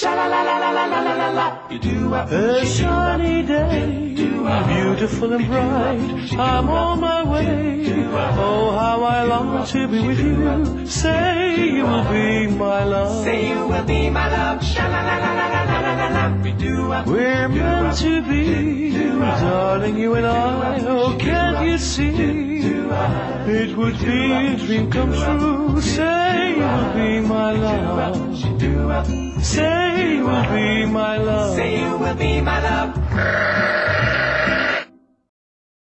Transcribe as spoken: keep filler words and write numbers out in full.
A sunny day, beautiful and bright, I'm on my way. Oh, how I long to be with you. Say you will be my love. Say you will be my love. We're meant to be, darling, you and I. Oh, can't you see? It would be a dream come true. Say you will be my love. Say you will be my love. Say you will be my love.